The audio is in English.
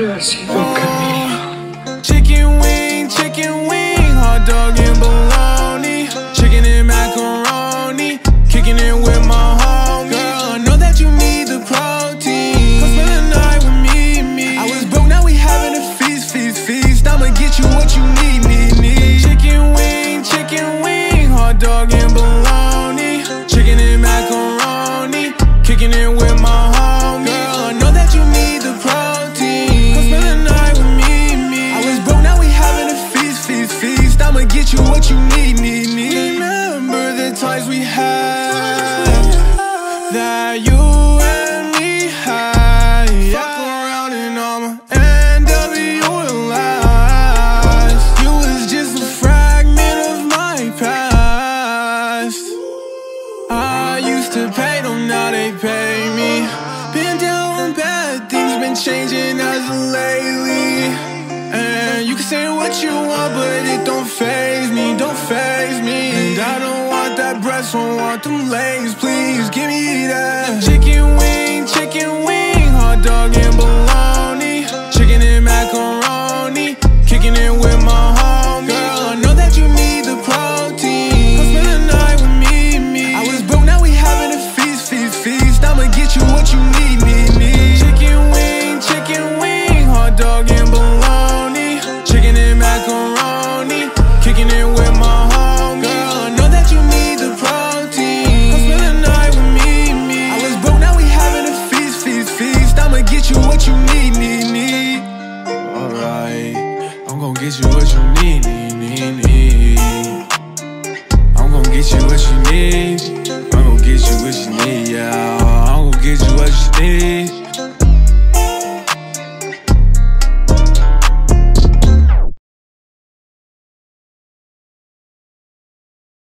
siempre ha sido Camilo. Chicken wing, hot dog and bologna, chicken and macaroni, kicking it with my homie. Girl, I know that you need the protein. Come spend the night with me. I was broke, now we having a feast. I'ma get you what you need. Chicken wing, hot dog and bologna, chicken and macaroni, kicking it with my homie. Girl, I know that you need the protein. Come spend the night with me. I was broke, now we having a feast. I'ma get you what you need. Remember the times we had, that you and me had. Fuck around and I'ma end up your lies. You was just a fragment of my past. I used to pay them, now they pay me. Been down bad things, been changing as of lately. And you can say what you want, but it don't faze me. And I don't want that breast, don't want them legs, please give me that. Chicken wing, hot dog and bologna, chicken and macaroni, kicking it with my homie. Girl, I know that you need the protein. Come spend the night with me. I was broke, now we having a feast. I'ma get you what you need. Chicken wing, hot dog and bologna, chicken and macaroni, kicking it with my homie. Girl, I know that you need the protein. Come spend the night with me. I was broke, now we having a feast. I'ma get you what you need. Alright, I'm gon' get you what you need. I'm gon' get you what you need. I'm gon' get you what you need, yeah. I'm gon' get you what you need.